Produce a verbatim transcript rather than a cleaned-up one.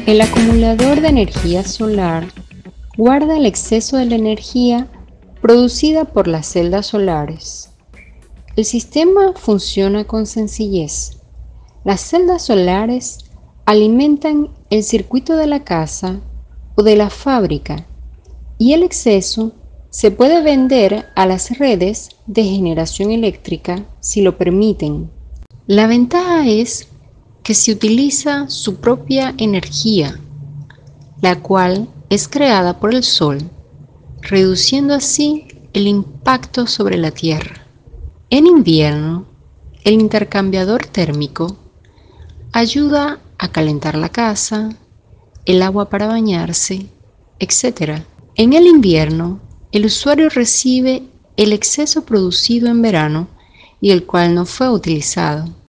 El acumulador de energía solar guarda el exceso de la energía producida por las celdas solares. El sistema funciona con sencillez. Las celdas solares alimentan el circuito de la casa o de la fábrica y el exceso se puede vender a las redes de generación eléctrica si lo permiten. La ventaja es que se utiliza su propia energía, la cual es creada por el Sol, reduciendo así el impacto sobre la Tierra. En invierno, el intercambiador térmico ayuda a calentar la casa, el agua para bañarse, etcétera. En el invierno, el usuario recibe el exceso producido en verano y el cual no fue utilizado.